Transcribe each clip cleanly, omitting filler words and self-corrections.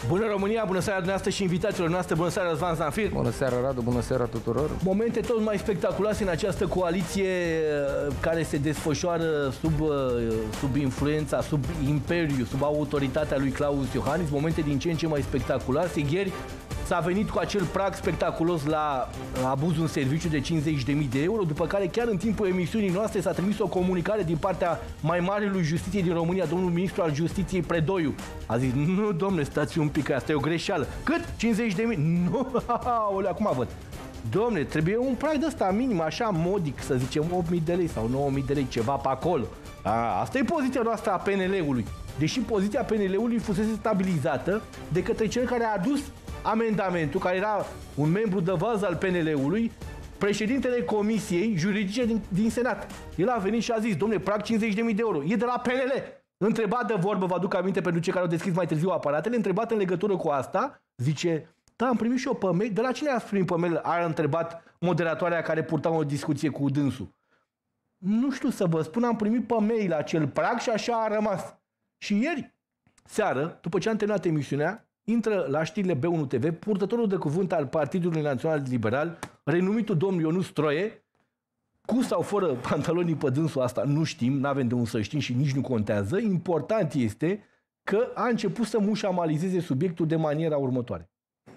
Bună România, bună seara dumneavoastră și invitațiilor noastre, bună seara Răzvan Zanfir. Bună seara Radu, bună seara tuturor. Momente tot mai spectaculoase în această coaliție care se desfășoară sub influența, sub imperiu, sub autoritatea lui Klaus Iohannis, momente din ce în ce mai spectaculoase. Ieri s-a venit cu acel prag spectaculos la abuzul în serviciu de 50.000 de euro, după care chiar în timpul emisiunii noastre s-a trimis o comunicare din partea mai marelui Justiției din România, domnul ministru al Justiției Predoiu. A zis, nu domnule, stați un pic, asta e o greșeală. Cât? 50.000? Nu, olea, acum văd. Domnule, trebuie un prag de ăsta minim, așa modic, să zicem 8.000 de lei sau 9.000 de lei, ceva pe acolo. Asta e poziția noastră a PNL-ului. Deși poziția PNL-ului fusese stabilizată de către cel care a adus amendamentul, care era un membru de vază al PNL-ului, președintele Comisiei Juridice din Senat. El a venit și a zis, domnule, prag 50.000 de euro. E de la PNL. Întrebat de vorbă, vă aduc aminte pentru cei care au deschis mai târziu aparatele, întrebat în legătură cu asta, zice, da, am primit și eu pe mail. De la cine ați primit pe mail? A întrebat moderatoarea care purta o discuție cu dânsul. Nu știu să vă spun, am primit pe mail acel prag și așa a rămas. Și ieri seară, după ce am terminat emisiunea, intră la știrile B1 TV purtătorul de cuvânt al Partidului Național Liberal, renumitul domn Ionuț Stroie, cu sau fără pantalonii pe dânsul, asta nu știm, n-avem de unde să știm și nici nu contează. Important este că a început să mușamalizeze subiectul de maniera următoare.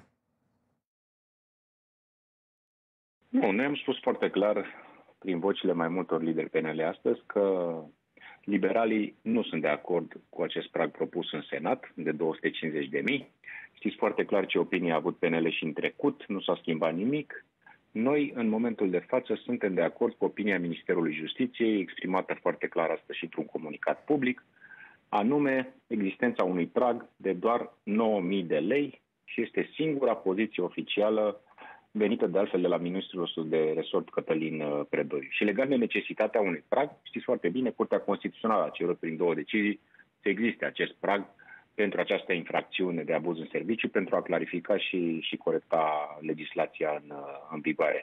Nu, noi am spus foarte clar, prin vocile mai multor lideri PNL astăzi, că liberalii nu sunt de acord cu acest prag propus în Senat de 250.000. Știți foarte clar ce opinie a avut PNL și în trecut, nu s-a schimbat nimic. Noi, în momentul de față, suntem de acord cu opinia Ministerului Justiției, exprimată foarte clar astăzi și într-un comunicat public, anume existența unui prag de doar 9.000 de lei și este singura poziție oficială venită de altfel de la ministrul nostru de resort Cătălin Predoiu. Și legat de necesitatea unui prag, știți foarte bine, Curtea Constituțională a cerut prin 2 decizii să existe acest prag pentru această infracțiune de abuz în serviciu, pentru a clarifica și corecta legislația în vigoare.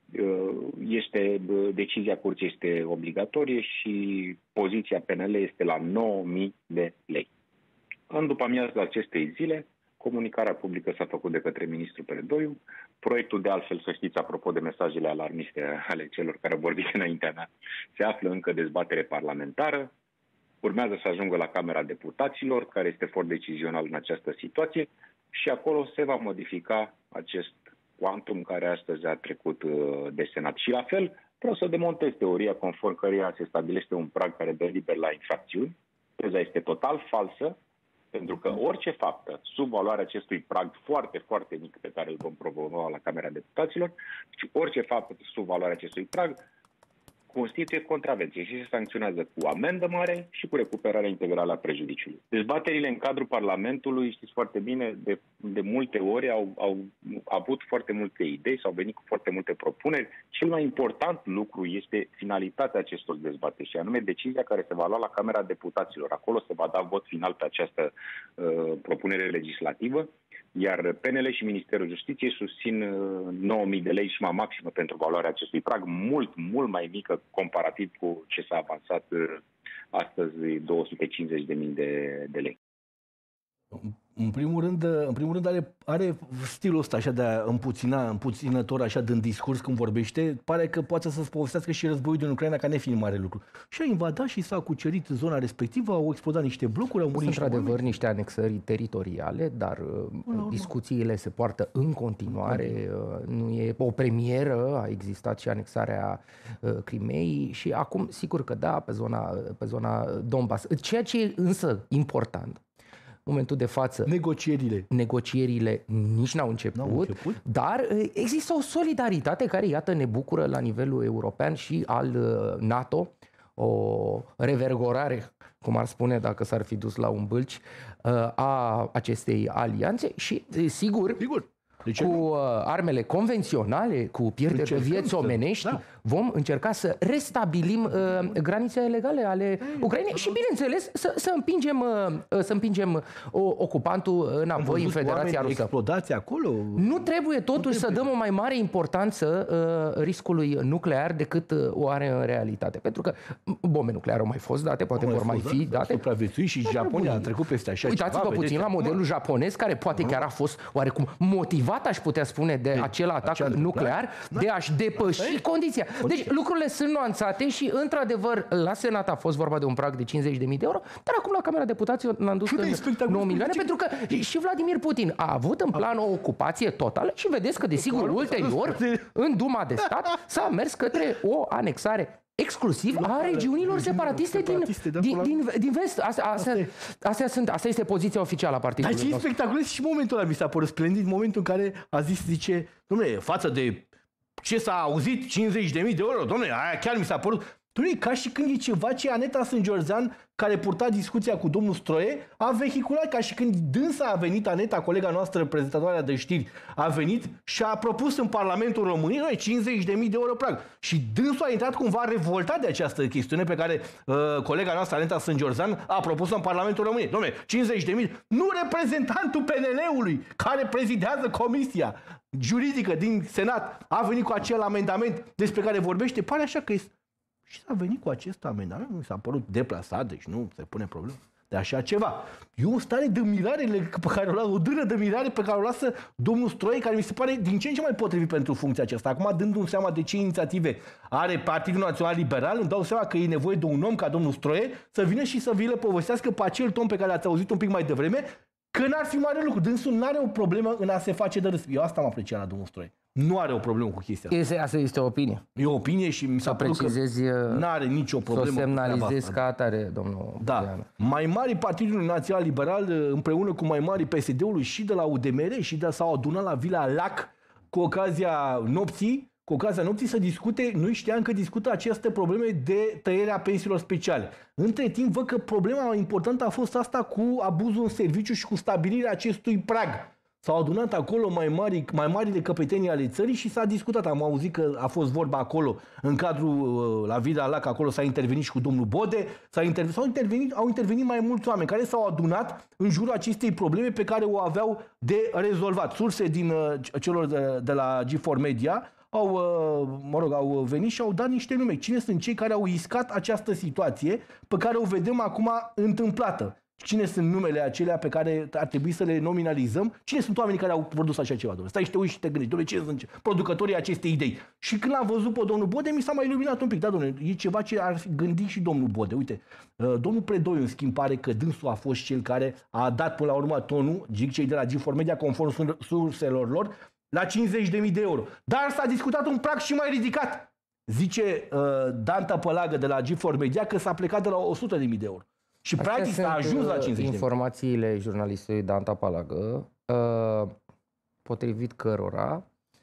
Decizia Curții este obligatorie și poziția PNL este la 9.000 de lei. În după amiază acestei zile, comunicarea publică s-a făcut de către ministrul Predoiu. Proiectul, de altfel, să știți, apropo de mesajele alarmiste ale celor care au vorbit înaintea mea, se află încă dezbatere parlamentară. Urmează să ajungă la Camera Deputaților, care este foarte decizional în această situație, și acolo se va modifica acest quantum care astăzi a trecut de Senat. Și la fel, vreau să demontez teoria conform căreia se stabilește un prag care dă liber la infracțiuni. Teza este total falsă, pentru că orice faptă sub valoarea acestui prag foarte, foarte mic pe care îl vom promova la Camera Deputaților, și orice faptă sub valoarea acestui prag constituie contravenție și se sancționează cu amendă mare și cu recuperarea integrală a prejudiciului. Dezbaterile în cadrul Parlamentului, știți foarte bine, de multe ori au avut foarte multe idei, s-au venit cu foarte multe propuneri. Cel mai important lucru este finalitatea acestor dezbateri și anume decizia care se va lua la Camera Deputaților. Acolo se va da vot final pe această propunere legislativă, iar PNL și Ministerul Justiției susțin 9.000 de lei suma maximă pentru valoarea acestui prag, mult, mult mai mică comparativ cu ce s-a avansat astăzi, 250.000 de lei. În primul rând are stilul ăsta așa de împuținător așa din discurs când vorbește, pare că poate să-ți povestească și războiul din Ucraina ca nefiind mare lucru. Și a invadat și s-a cucerit zona respectivă, au explodat niște blocuri, au murit într-adevăr niște anexări teritoriale, dar discuțiile se poartă în continuare, nu e o premieră, a existat și anexarea Crimeei și acum sigur că da, pe zona Donbass. Ceea ce e însă important, momentul de față, negocierile nici n-au început, dar există o solidaritate care, iată, ne bucură la nivelul european și al NATO, o revergorare, cum ar spune dacă s-ar fi dus la un bâlci, a acestei alianțe și, sigur, cu armele convenționale, cu pierderi de vieți omenești, vom încerca să restabilim granițele legale ale Ucrainei și, bineînțeles, să împingem ocupantul înapoi în Federația Rusă. Explodați acolo? Nu trebuie totuși să dăm o mai mare importanță riscului nuclear decât o are în realitate. Pentru că bombe nucleare au mai fost date, poate vor mai fi date. Supraviețui și Japonia a trecut peste așa ceva. Uitați-vă puțin la modelul japonez, care poate chiar a fost oarecum motivat, aș putea spune, de acel atac nuclear, de a-și depăși condiția. Deci lucrurile sunt nuanțate și, într-adevăr, la Senat a fost vorba de un prag de 50.000 de euro, dar acum la Camera Deputaților l-am dus în 9 milioane, pentru că și Vladimir Putin a avut în plan o ocupație totală și vedeți că, desigur, ulterior, în Duma de Stat, s-a mers către o anexare exclusiv a regiunilor separatiste din vest. Asta este poziția oficială a partidului. Dar ce spectaculos și momentul ăla mi s-a părut splendid, momentul în care a zis, zice, dom'le, față de ce s-a auzit, 50.000 de euro, dom'le, aia chiar mi s-a părut. Dom'le, ca și când e ceva ce Aneta Sângeorzean, care purta discuția cu domnul Stroie, a vehiculat, ca și când dânsa a venit, Aneta, colega noastră, prezentatoarea de știri, a venit și a propus în Parlamentul României 50.000 de euro prag. Și dânsul a intrat cumva revoltat de această chestiune pe care colega noastră, Aneta Sângeorzean, a propus în Parlamentul României. Dom'le, 50.000, nu reprezentantul PNL-ului, care prezidează comisia juridică din Senat, a venit cu acel amendament despre care vorbește, pare așa că este. Și s-a venit cu acest amendament, mi s-a părut deplasat, deci nu se pune problemă de așa ceva. E o stare de mirare pe care o lasă, o dâră de mirare pe care o lasă domnul Stroie, care mi se pare din ce în ce mai potrivit pentru funcția aceasta. Acum, dându-mi seama de ce inițiative are Partidul Național Liberal, îmi dau seama că e nevoie de un om ca domnul Stroie să vină și să vi le povestească pe acel ton pe care l-ați auzit un pic mai devreme, că n-ar fi mare lucru. Dânsul n-are o problemă în a se face de râs. Eu asta am apreciat la domnul Stroie. Nu are o problemă cu chestia asta. Asta este o opinie. E o opinie și mi s-a părut că n-are nicio problemă. Să o semnalizezi ca atare, domnul Budeanu. Mai mari Partidul Național Liberal, împreună cu mai mari PSD-ului și de la UDMR s-au adunat la Vila Lac cu ocazia nopții, să discute, nu știam că discută aceste probleme de tăierea pensiilor speciale. Între timp, văd că problema importantă a fost asta cu abuzul în serviciu și cu stabilirea acestui prag. S-au adunat acolo mai mari de căpetenii ale țării și s-a discutat. Am auzit că a fost vorba acolo, în cadrul la Vila Lac, acolo s-a intervenit și cu domnul Bode, au intervenit mai mulți oameni care s-au adunat în jurul acestei probleme pe care o aveau de rezolvat. Surse din celor de la G4 Media au venit și au dat niște nume. Cine sunt cei care au iscat această situație pe care o vedem acum întâmplată? Cine sunt numele acelea pe care ar trebui să le nominalizăm? Cine sunt oamenii care au produs așa ceva? Stai și te uiți și te gândești, domnule, ce sunt producătorii acestei idei? Și când l-am văzut pe domnul Bode, mi s-a mai iluminat un pic. Da, domnule, e ceva ce ar gândi și domnul Bode. Uite, domnul Predoiu, în schimb, pare că dânsul a fost cel care a dat până la urmă tonul, zic cei de la G4 Media, conform surselor lor, la 50.000 de euro. Dar s-a discutat un prag și mai ridicat. Zice Danta Pălagă de la G4 Media că s-a plecat de la 100.000 de euro. Și practic s-a ajuns la 50.000. Informațiile jurnalistului Danta Pălagă, potrivit cărora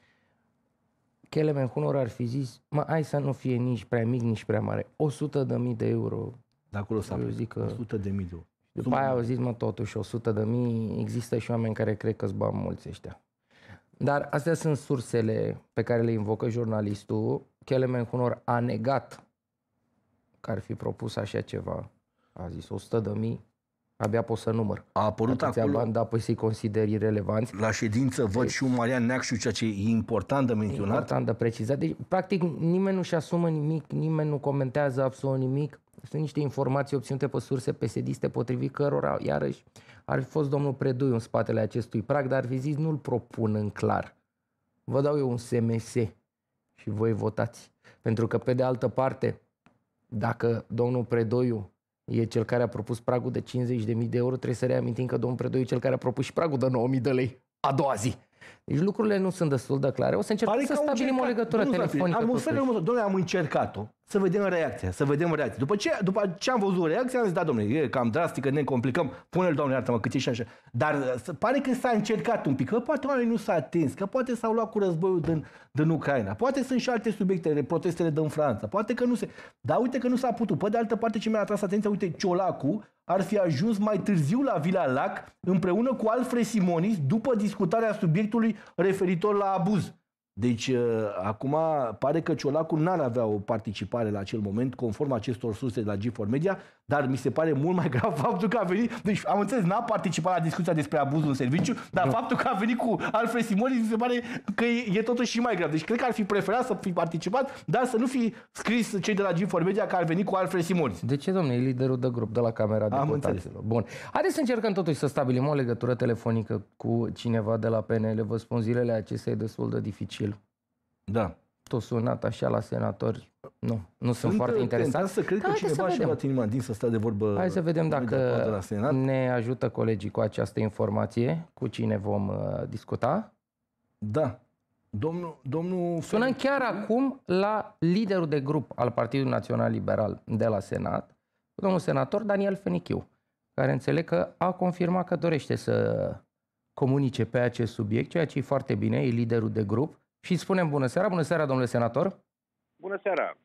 Kelemen-Hunor ar fi zis, hai să nu fie nici prea mic, nici prea mare. 100.000 de euro. De acolo s-a plecat. 100.000 de euro. După aia au zis, totuși 100.000, există și oameni care cred că-s bani mulți ăștia. Dar astea sunt sursele pe care le invocă jurnalistul. Kelemen-Hunor a negat că ar fi propus așa ceva. A zis 100.000, abia pot să număr. A apărut acolo, bani, da, păi să-i consideri irelevanți. La ședință văd și un Marian Neacșu, ceea ce e important de menționat. Important de precizat. Deci, practic, nimeni nu-și asumă nimic, nimeni nu comentează absolut nimic. Sunt niște informații obținute pe surse PSD-iste, potrivit cărora, iarăși, ar fi fost domnul Predoiu în spatele acestui prag, dar ar fi zis, nu-l propun în clar. Vă dau eu un SMS și voi votați. Pentru că, pe de altă parte, dacă domnul Predoiu e cel care a propus pragul de 50.000 de euro, trebuie să reamintim că domnul Predoiu e cel care a propus și pragul de 9.000 de lei a doua zi. Deci lucrurile nu sunt destul de clare. O să încercăm să stabilim o legătură telefonică. Domnule, am încercat-o. Să vedem reacția. După ce am văzut reacția, am zis, da, domnule, e cam drastică, ne complicăm. Pune-l, domnule, iartă-mă, cât e și așa. Dar pare că s-a încercat un pic. Că poate oamenii nu s-au atins, că poate s-au luat cu războiul din Ucraina. Poate sunt și alte subiecte, protestele din Franța. Poate că nu se... Dar uite că nu s-a putut. Pe de altă parte, ce mi-a atras atenția, uite, Ciolacu ar fi ajuns mai târziu la Vila Lac împreună cu Alfred Simonis după discutarea subiectului referitor la abuz. Deci, acum pare că Ciolacu n-ar avea o participare la acel moment, conform acestor surse de la G4 Media, dar mi se pare mult mai grav faptul că a venit, deci am înțeles, n-a participat la discuția despre abuzul în serviciu, dar faptul că a venit cu Alfred Simonis mi se pare că e totuși și mai grav. Deci cred că ar fi preferat să fi participat, dar să nu fi scris cei de la G4 Media că ar veni cu Alfred Simonis. De ce, domnule? E liderul de grup de la Camera Deputaților. Bun. Haideți să încercăm totuși să stabilim o legătură telefonică cu cineva de la PNL. Vă spun, zilele acestea e destul de dificil. Da. Tot sunat așa la senatori. Nu sunt foarte interesat. Să cred că cineva și-a luat inima din să stea de vorbă. Hai să vedem dacă ne ajută colegii cu această informație, cu cine vom discuta. Da. Domnul Sunăm chiar acum la liderul de grup al Partidului Național Liberal de la Senat, domnul senator Daniel Fenichiu, care înțeleg că a confirmat că dorește să comunice pe acest subiect, ceea ce e foarte bine, e liderul de grup. Și spunem bună seara, domnule senator. Bună seara.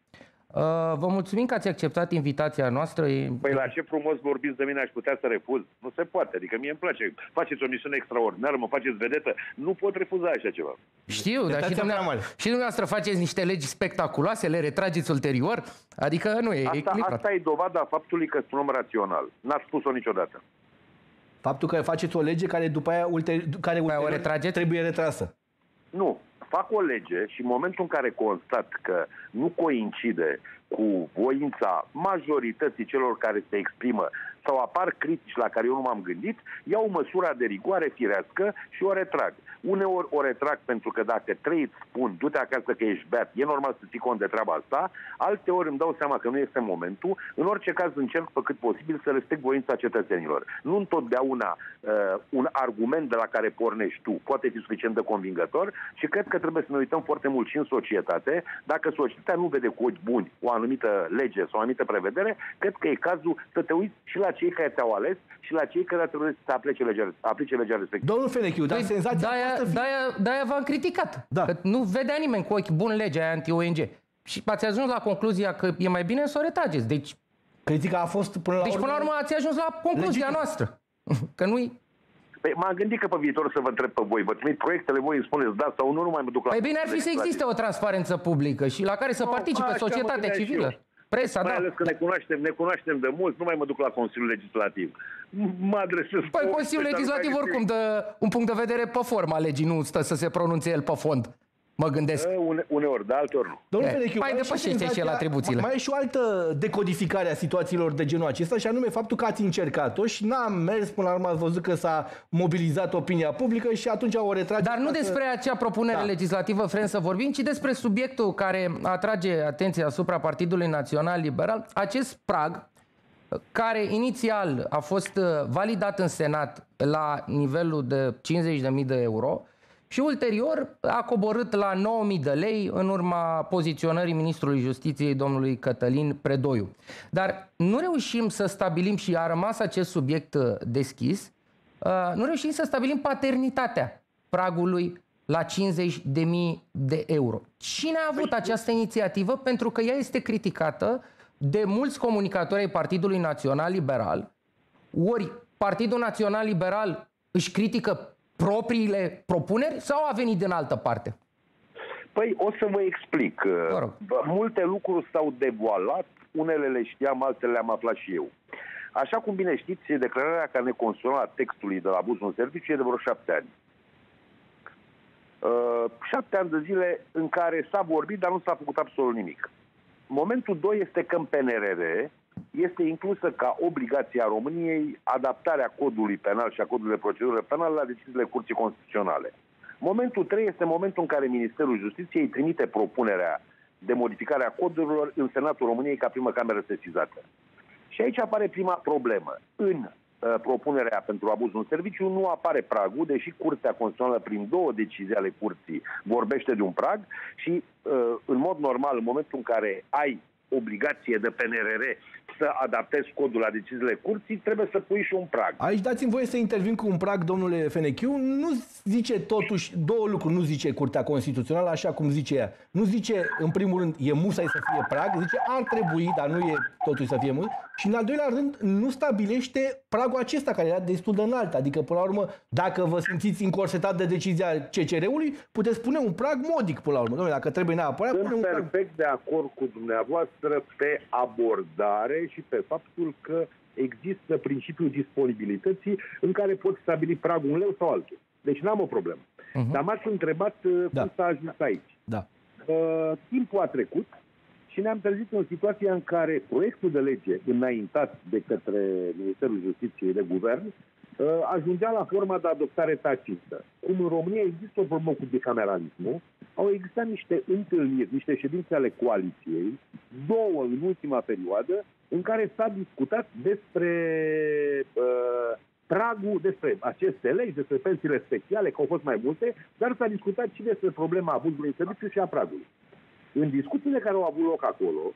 Vă mulțumim că ați acceptat invitația noastră. Păi la ce frumos vorbiți de mine, aș putea să refuz? Nu se poate, adică mie îmi place. Faceți o misiune extraordinară, mă faceți vedetă. Nu pot refuza așa ceva. Știu, dar și dumneavoastră faceți niște legi spectaculoase, le retrageți ulterior. Adică nu e echilibrat. Asta e dovada faptului că sunt om rațional. N-ați spus-o niciodată. Faptul că faceți o lege care după aia ulterior trebuie retrasă. Nu. Fac o lege și în momentul în care constat că nu coincide cu voința majorității celor care se exprimă sau apar critici la care eu nu m-am gândit, iau măsura de rigoare firească și o retrag. Uneori o retrag pentru că dacă trei îți spun, du-te acasă că ești beat, e normal să ții cont de treaba asta, alteori îmi dau seama că nu este momentul. În orice caz încerc pe cât posibil să respect voința cetățenilor. Nu întotdeauna un argument de la care pornești tu poate fi suficient de convingător și cred că trebuie să ne uităm foarte mult și în societate. Dacă societatea nu vede cu ochi buni o anumită lege sau o anumită prevedere, cred că e cazul să te uiți și la cei care te-au ales și la cei care trebuie să aplice legea respectivă. Domnul Fenechiu, dar senzația de-aia v-am criticat. Da. Că nu vedea nimeni cu ochi buni legea aia anti-ONG. Și ați ajuns la concluzia că e mai bine să o retrageți. Deci, critica a fost până la urmă ați ajuns la concluzia noastră. Că nu-i... Păi m-am gândit că pe viitor să vă întreb pe voi. Vă trimit proiectele, voi îmi spuneți da sau nu mai mă duc la... Păi bine ar fi să existe o transparență publică și la care să participe societatea civilă. Presa, mai ales că ne cunoaștem de mult, nu mai mă duc la Consiliul Legislativ. Mă adresez... Păi Consiliul Legislativ oricum dă un punct de vedere pe forma legii, nu stă să se pronunțe el pe fond. Mă gândesc. Uneori, de alteori nu. Domnul Fenechiu, mai depășește și el atribuțiile. Mai e și o altă decodificare a situațiilor de genul acesta, și anume faptul că ați încercat-o și n-a mers, până la urmă ați văzut că s-a mobilizat opinia publică și atunci o retrage. Dar nu despre acea propunere legislativă vrem să vorbim, ci despre subiectul care atrage atenția asupra Partidului Național Liberal, acest prag care inițial a fost validat în Senat la nivelul de 50.000 de euro, și ulterior a coborât la 9.000 de lei în urma poziționării Ministrului Justiției, domnului Cătălin Predoiu. Dar nu reușim să stabilim, și a rămas acest subiect deschis, nu reușim să stabilim paternitatea pragului la 50.000 de euro. Cine a avut această inițiativă? Pentru că ea este criticată de mulți comunicatori ai Partidului Național Liberal. Ori Partidul Național Liberal își critică propriile propuneri sau a venit din altă parte? Păi o să vă explic. Multe lucruri s-au devoalat, unele le știam, altele le-am aflat și eu. Așa cum bine știți, declararea care neconstituțională a textului de la abuzul în serviciu e de vreo 7 ani. 7 ani de zile în care s-a vorbit, dar nu s-a făcut absolut nimic. Momentul 2 este că în PNRR este inclusă ca obligația României adaptarea codului penal și a codului de procedură penală la deciziile Curții Constituționale. Momentul 3 este momentul în care Ministerul Justiției trimite propunerea de modificare a codurilor în Senatul României ca primă cameră sesizată. Și aici apare prima problemă. În propunerea pentru abuzul în serviciu nu apare pragul, deși Curtea Constituțională prin 2 decizii ale Curții vorbește de un prag și în mod normal, în momentul în care ai obligație de PNRR să adaptezi codul la deciziile curții, trebuie să pui și un prag. Aici dați-mi voie să intervin cu un prag, domnule Fenechiu. Nu zice totuși, două lucruri nu zice Curtea Constituțională, așa cum zice ea. Nu zice, în primul rând, e musai să fie prag, zice ar trebui, dar nu e totuși să fie mult. Și în al doilea rând, nu stabilește pragul acesta, care era destul de înalt. Adică, până la urmă, dacă vă simțiți încorsetat de decizia CCR-ului, puteți pune un prag modic, până la urmă. Dom'le, dacă trebuie neapărat, pune un prag. Sunt perfect de acord cu dumneavoastră pe abordare și pe faptul că există principiul disponibilității în care poți stabili pragul un leu sau altul. Deci n-am o problemă. Dar m-ați întrebat cum s-a ajuns aici. Da. Timpul a trecut și ne-am trezit în situația în care proiectul de lege înaintat de către Ministerul Justiției de Guvern ajungea la forma de adoptare tacită. Cum în România există o problemă cu bicameralismul, au existat niște întâlniri, niște ședințe ale coaliției, două în ultima perioadă, în care s-a discutat despre pragul, despre aceste legi, despre pensiile speciale, că au fost mai multe, dar s-a discutat și despre problema abuzului în serviciu și a pragului. În discuțiile care au avut loc acolo,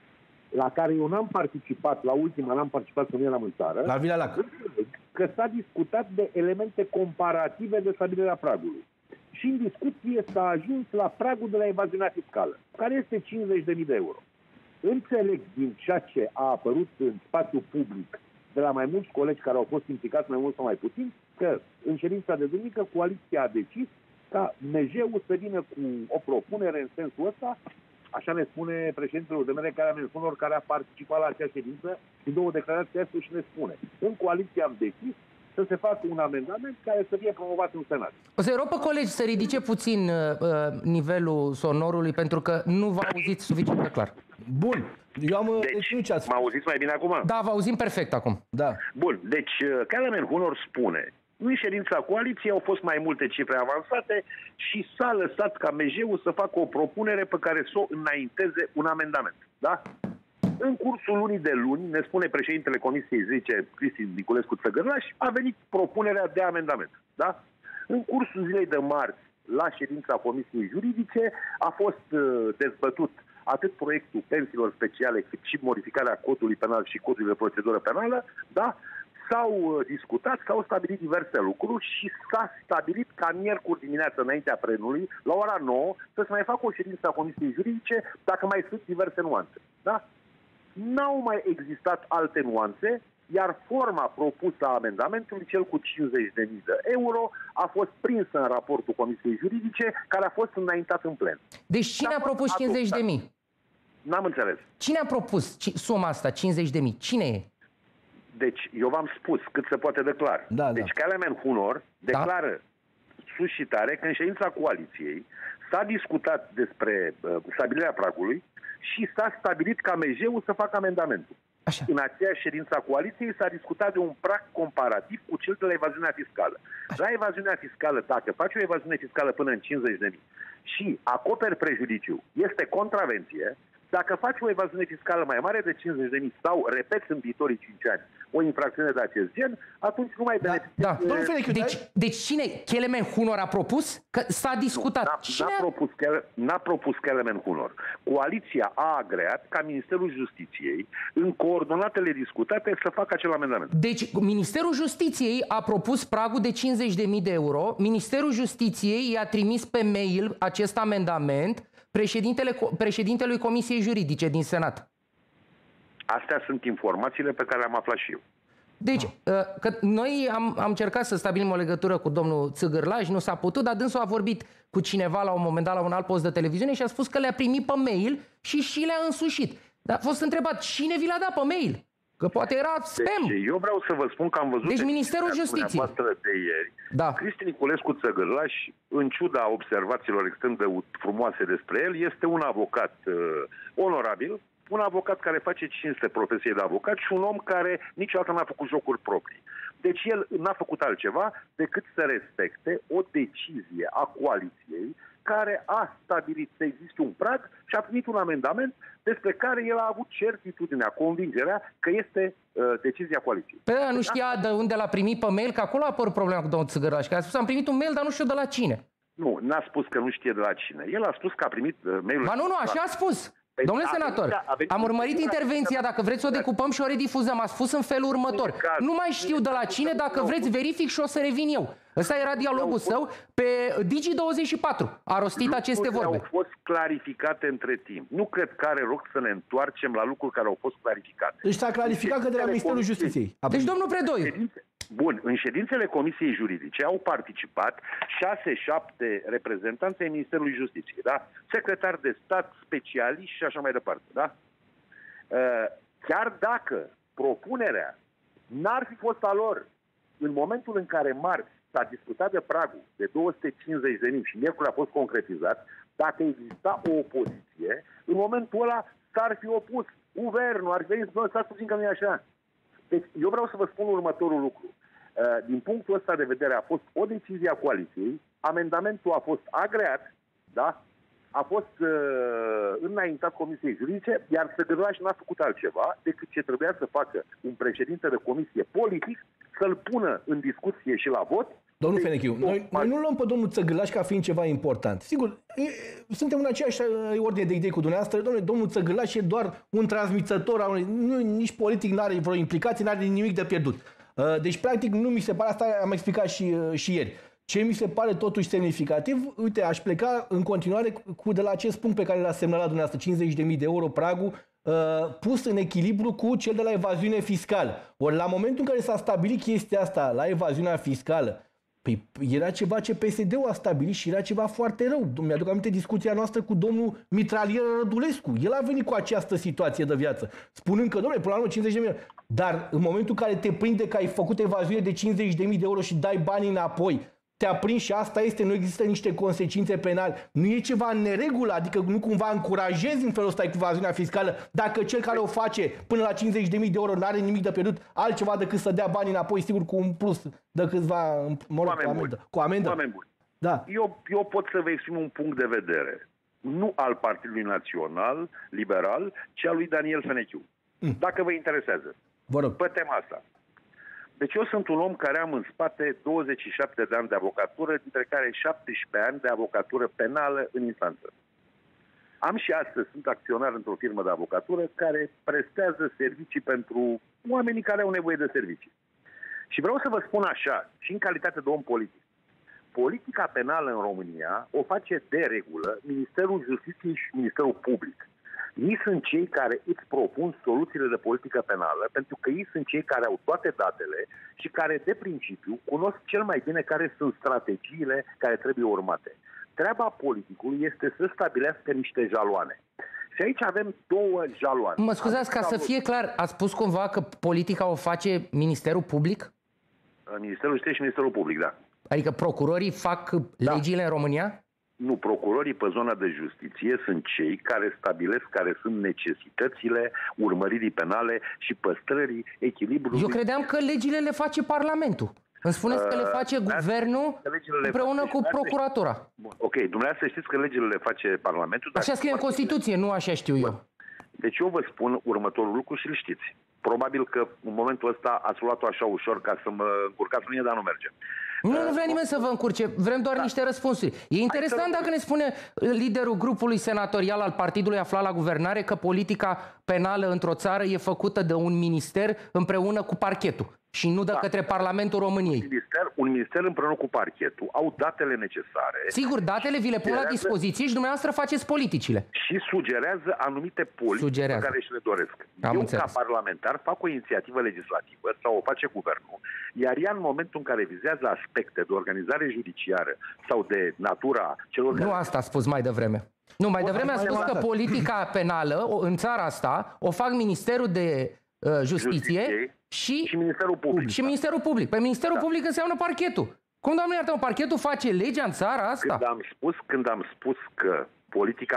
la care eu n-am participat, la ultima n-am participat să nu eram în țară, La Vila Lac. că s-a discutat de elemente comparative de stabilirea pragului. Și în discuție s-a ajuns la pragul de la evaziunea fiscală, care este 50.000 de euro. Înțeleg din ceea ce a apărut în spațiul public de la mai mulți colegi care au fost implicați mai mult sau mai puțin, că în ședința de duminică coaliția a decis ca MJ-ul să vină cu o propunere în sensul ăsta, așa ne spune președintele UDMR care a participat la acea ședință și două declarații astea și ne spune. În coaliție am decis să se facă un amendament care să fie promovat în Senat. O să rog pe colegi să ridice puțin nivelul sonorului, pentru că nu vă auziți suficient de clar. Bun. Eu am deci, mă auziți mai bine acum? Da, vă auzim perfect acum. Da. Bun, deci Kelemen Hunor spune, în ședința coaliției au fost mai multe cifre avansate și s-a lăsat ca MJ-ul să facă o propunere pe care să o înainteze un amendament. Da? În cursul lunii de luni, ne spune președintele Comisiei, zice Cristi Niculescu Țăgărlaș, a venit propunerea de amendament. Da? În cursul zilei de marți, la ședința Comisiei Juridice, a fost dezbătut atât proiectul pensiilor speciale, cât și modificarea codului penal și codului de procedură penală, da? S-au discutat, s-au stabilit diverse lucruri și s-a stabilit ca miercuri dimineața înaintea plenului, la ora 9, să se mai facă o ședință a Comisiei Juridice, dacă mai sunt diverse nuanțe. Da? N-au mai existat alte nuanțe, iar forma propusă a amendamentului, cel cu 50.000 de euro, a fost prinsă în raportul Comisiei Juridice, care a fost înaintat în plen. Deci cine a propus 50.000? N-am înțeles. Cine a propus suma asta, 50.000? Cine e? Deci, eu v-am spus cât se poate declara. Da, deci, Kelemen Hunor declară sus și tare că în ședința coaliției s-a discutat despre stabilirea pragului și s-a stabilit ca MJ-ul să facă amendamentul. Așa. În aceeași ședință a coaliției s-a discutat de un prag comparativ cu cel de la evaziunea fiscală. Așa. La evaziunea fiscală, dacă faci o evaziune fiscală până în 50.000 și acoperi prejudiciu, este contravenție. Dacă faci o evaziune fiscală mai mare de 50.000 sau repeți în viitorii 5 ani o infracțiune de acest gen, atunci nu mai beneficiezi. Deci cine? Kelemen Hunor a propus? Că s-a discutat. N-a propus Kelemen Hunor. Coaliția a agreat ca Ministerul Justiției, în coordonatele discutate, să facă acel amendament. Deci Ministerul Justiției a propus pragul de 50.000 de euro, Ministerul Justiției i-a trimis pe mail acest amendament președintelui Comisiei Juridice din Senat. Astea sunt informațiile pe care le-am aflat și eu. Deci, că noi am încercat să stabilim o legătură cu domnul Țăgărlaș, nu s-a putut, dar dânsul a vorbit cu cineva la un moment dat la un alt post de televiziune și a spus că le-a primit pe mail și le-a însușit. Dar a fost întrebat, cine vi l-a dat pe mail? Că poate era spam. Deci, eu vreau să vă spun că am văzut... Deci Ministerul Justiției. De ieri. Cristi Niculescu Țăgărlaș, în ciuda observațiilor extrem de frumoase despre el, este un avocat onorabil, un avocat care face cinste profesiei de avocat și un om care niciodată n-a făcut jocuri proprii. Deci el n-a făcut altceva decât să respecte o decizie a coaliției care a stabilit să existe un prag și a primit un amendament despre care el a avut certitudinea, convingerea că este decizia coaliției. Păi nu știa de unde l-a primit pe mail, că acolo a apărut problema cu domnul Țăgărlaș, că a spus am primit un mail, dar nu știu de la cine. Nu, n-a spus că nu știe de la cine. El a spus că a primit mail-ul... Ba nu, așa a spus. Domnule senator, am urmărit intervenția, dacă vreți să o decupăm și o redifuzăm. A spus în felul următor: nu mai știu de la cine, dacă vreți verific și o să revin eu. Ăsta era dialogul său pe Digi24. A rostit aceste vorbe. Au fost clarificate între timp. Nu cred că are rost să ne întoarcem la lucruri care au fost clarificate. Deci s-a clarificat că de la Ministerul Justiției. Deci, domnul Predoiu. Bun, în ședințele Comisiei Juridice au participat 6-7 reprezentanți ai Ministerului Justiției, da? Secretari de stat, specialiști și așa mai departe, da? Chiar dacă propunerea n-ar fi fost a lor, în momentul în care marți s-a discutat de pragul de 250.000 și miercuri a fost concretizat, dacă exista o opoziție, în momentul ăla s-ar fi opus guvernul, ar fi venit, stați puțin că nu e așa. Deci eu vreau să vă spun următorul lucru. Din punctul ăsta de vedere a fost o decizie a coaliției, amendamentul a fost agreat, da? A fost înaintat Comisiei Juridice, iar Săgărlaș n-a făcut altceva decât ce trebuia să facă un președinte de comisie politic, să-l pună în discuție și la vot. Domnul Fenechiu, noi nu luăm pe domnul Țăgălaș ca fiind ceva important. Sigur, suntem în aceeași ordine de idei cu dumneavoastră. Domnul Țăgălaș e doar un transmițător, nici politic, nu are vreo implicație, nu are nimic de pierdut. Deci, practic, nu mi se pare, asta am explicat și ieri. Ce mi se pare totuși semnificativ, uite, aș pleca în continuare de la acest punct pe care l-a semnalat dumneavoastră, 50.000 de euro pragul, pus în echilibru cu cel de la evaziune fiscală. Ori la momentul în care s-a stabilit chestia asta la evaziunea fiscală, păi era ceva ce PSD-ul a stabilit și era ceva foarte rău. Mi-aduc aminte discuția noastră cu domnul Mitralier Rădulescu. El a venit cu această situație de viață, spunând că, domnule, până la urmă 50.000. Dar în momentul în care te prinde că ai făcut evaziune de 50.000 de euro și dai banii înapoi, te-a prins și asta este, nu există niște consecințe penale. Nu e ceva în neregulă, adică nu cumva încurajezi în felul ăsta evaziunea fiscală dacă cel care o face până la 50.000 de euro nu are nimic de pierdut altceva decât să dea banii înapoi, sigur cu un plus de câțiva, cu amendă. Da. Eu pot să vă exprim un punct de vedere. Nu al Partidului Național Liberal, ci al lui Daniel Fenechiu. Dacă vă interesează. Vă rog. Pe tema asta. Deci eu sunt un om care am în spate 27 de ani de avocatură, dintre care 17 ani de avocatură penală în instanță. Am și astăzi, sunt acționar într-o firmă de avocatură care prestează servicii pentru oamenii care au nevoie de servicii. Și vreau să vă spun așa, și în calitate de om politic, politica penală în România o face de regulă Ministerul Justiției și Ministerul Public. Ei sunt cei care îți propun soluțiile de politică penală, pentru că ei sunt cei care au toate datele și care, de principiu, cunosc cel mai bine care sunt strategiile care trebuie urmate. Treaba politicului este să stabilească niște jaloane. Și aici avem două jaloane. Mă scuzați, ca să fie clar, ați spus cumva că politica o face Ministerul Public? Ministerul Justiției și Ministerul Public, da. Adică procurorii fac legile în România? Nu, procurorii pe zona de justiție sunt cei care stabilesc care sunt necesitățile urmăririi penale și păstrării echilibrului. Eu credeam că legile le face Parlamentul. Îmi spuneți că le face guvernul împreună cu procuratura. Ok, dumneavoastră știți că legile le face Parlamentul. Așa scrie în Constituție, nu așa știu eu. Deci eu vă spun următorul lucru și îl știți. Probabil că în momentul ăsta ați luat-o așa ușor ca să mă încurcați mine, dar nu merge. Nu vrea nimeni să vă încurce, vrem doar niște răspunsuri. E interesant dacă ne spune liderul grupului senatorial al partidului aflat la guvernare că politica penală într-o țară e făcută de un minister împreună cu parchetul și nu de către Parlamentul României. Un minister împreună cu parchetul au datele necesare. Sigur, datele vi le pun la dispoziție și dumneavoastră faceți politicile. Și sugerează anumite politici pe care și le doresc. Ca parlamentar fac o inițiativă legislativă sau o face guvernul, iar ea în momentul în care vizează aspecte de organizare judiciară sau de natura celor care... Nu asta a spus mai devreme. Nu, mai devreme a spus că politica penală în țara asta o fac Ministerul de Justiție și Ministerul Public. Și Ministerul Public. Pe Ministerul Public înseamnă parchetul. Cum, doamne iartă, parchetul face legea în țara asta? Când am spus că politica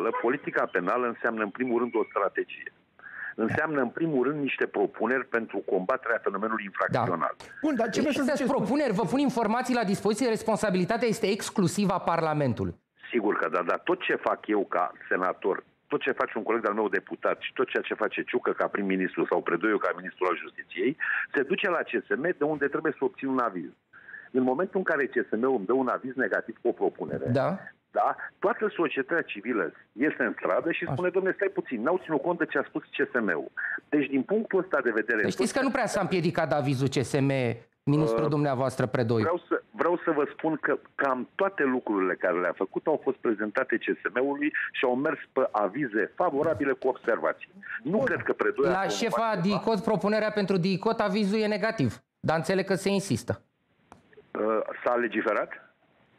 penală înseamnă în primul rând o strategie. Înseamnă în primul rând niște propuneri pentru combaterea fenomenului infracțional. Da. Bun, dar ce vreți propuneri? Vă pun informații la dispoziție, responsabilitatea este exclusivă a Parlamentului. Sigur că da, dar tot ce fac eu ca senator, tot ce face un coleg al meu deputat și tot ceea ce face Ciucă ca prim-ministru sau Predoiu ca ministru al Justiției, se duce la CSM de unde trebuie să obțin un aviz. În momentul în care CSM-ul îmi dă un aviz negativ cu o propunere, da, toată societatea civilă este în stradă și spune, dom'le, stai puțin, n-au ținut cont de ce a spus CSM-ul. Deci, din punctul ăsta de vedere... Știți că nu prea s-a împiedicat avizul CSM, ministrul dumneavoastră Predoiu. Vreau să vă spun că cam toate lucrurile care le-a făcut au fost prezentate CSM-ului și au mers pe avize favorabile cu observații. Nu cred că Predoiu... La șefa DICOT, propunerea pentru DICOT, avizul e negativ, dar înțeleg că se insistă. S-a legiferat?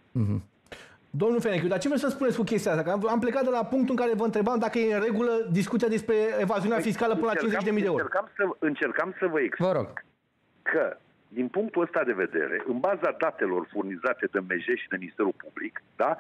Domnul Fenechiu, dar ce vreți să spuneți cu chestia asta? Că am plecat de la punctul în care vă întrebam dacă e în regulă discuția despre evaziunea fiscală până la 50.000 de euro. Încercam să vă explic, vă rog, că din punctul ăsta de vedere, în baza datelor furnizate de MJ și de Ministerul Public, da,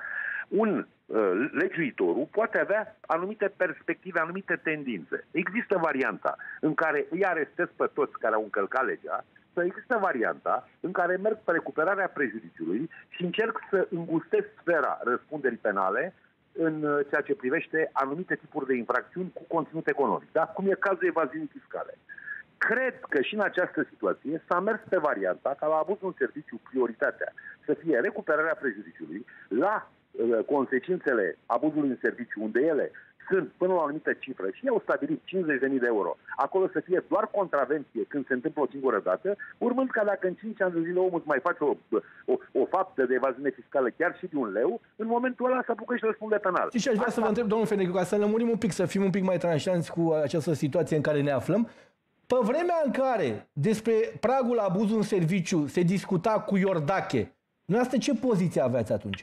legiuitorul poate avea anumite perspective, anumite tendințe. Există varianta în care îi arestez pe toți care au încălcat legea, sau există varianta în care merg pe recuperarea prejudiciului și încerc să îngustez sfera răspunderii penale în ceea ce privește anumite tipuri de infracțiuni cu conținut economic, da? Cum e cazul evaziunii fiscale. Cred că și în această situație s-a mers pe varianta ca la abuzul în serviciu prioritatea să fie recuperarea prejudiciului la consecințele abuzului în serviciu, unde ele sunt până la o anumită cifră și au stabilit 50.000 de euro. Acolo să fie doar contravenție când se întâmplă o singură dată, urmând ca dacă în 5 ani de zile omul mai face o faptă de evaziune fiscală chiar și de 1 leu, în momentul ăla să apucă și răspunde penal. Și aș vrea să vă întreb, domnul Fenechiu, ca să lămurim un pic, să fim un pic mai tranșanți cu această situație în care ne aflăm. Pe vremea în care despre pragul abuzul în serviciu se discuta cu Iordache, dumneavoastră ce poziție aveați atunci?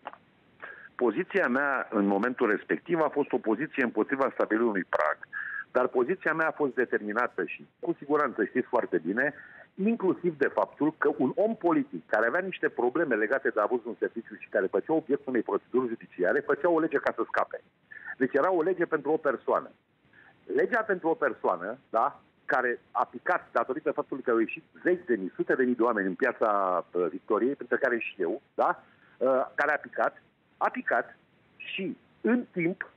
Poziția mea în momentul respectiv a fost o poziție împotriva stabilirii unui prag. Dar poziția mea a fost determinată și cu siguranță știți foarte bine, inclusiv de faptul că un om politic care avea niște probleme legate de abuzul în serviciu și care făcea obiectul unei proceduri judiciare, făcea o lege ca să scape. Deci era o lege pentru o persoană. Legea pentru o persoană, da, care a picat datorită faptului că au ieșit zeci de mii, sute de mii de oameni în piața Victoriei, printre care și eu, da, care a picat și în timp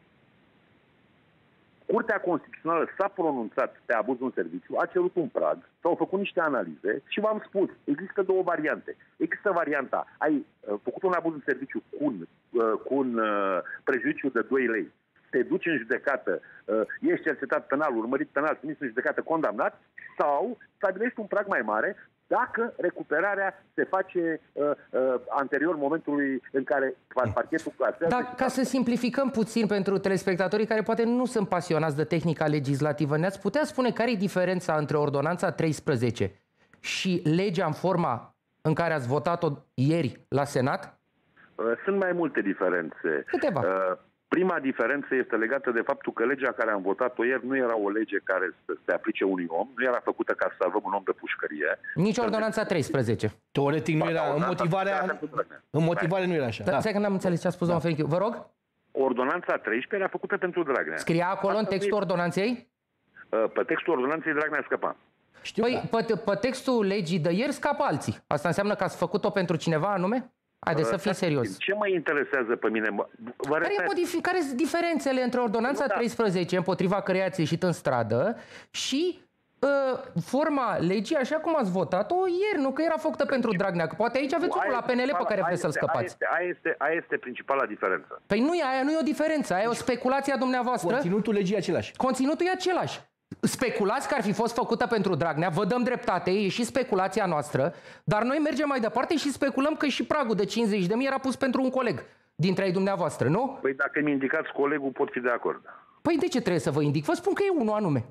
Curtea Constituțională s-a pronunțat pe abuzul în serviciu, a cerut un prag, s-au făcut niște analize și v-am spus, există două variante. Există varianta, ai făcut un abuz în serviciu cu un prejudiciu de 2 lei, te duci în judecată, ești cercetat penal, urmărit penal, trimis în judecată, condamnat, sau stabilești un prag mai mare dacă recuperarea se face anterior momentului în care parchetul clasează... Dar ca să simplificăm puțin pentru telespectatorii care poate nu sunt pasionați de tehnica legislativă, ne-ați putea spune care e diferența între ordonanța 13 și legea în forma în care ați votat-o ieri la Senat? Sunt mai multe diferențe. Câteva. Prima diferență este legată de faptul că legea care am votat-o ieri nu era o lege care să se aplice unui om, nu era făcută ca să salvăm un om de pușcărie. Nici ordonanța 13. Teoretic nu era, în motivare nu era așa. Da. Că n-am înțeles ce a spus domnul Fenechiu. Vă rog? Ordonanța 13 era făcută pentru Dragnea. Scria acolo în textul ordonanței? Pe textul ordonanței Dragnea scăpa. Știu, păi, pe textul legii de ieri scapă alții. Asta înseamnă că ați făcut-o pentru cineva anume? Haideți să fim serios. Ce mă interesează pe mine? Care sunt diferențele între ordonanța 13, împotriva căreia ați ieșit în stradă, și forma legii așa cum ați votat-o ieri? Nu că era făcută pentru Dragnea, că poate aici aveți unul la PNL pe care vreți să-l scăpați. Aia este principala diferență. Păi nu, aia nu e o diferență, aia e o speculație a dumneavoastră. Conținutul legii e același. Conținutul e același. Speculați că ar fi fost făcută pentru Dragnea, vă dăm dreptate, e și speculația noastră, dar noi mergem mai departe și speculăm că și pragul de 50.000 era pus pentru un coleg dintre ei dumneavoastră, nu? Păi dacă mi indicați colegul, pot fi de acord. Păi de ce trebuie să vă indic? Vă spun că e unul anume.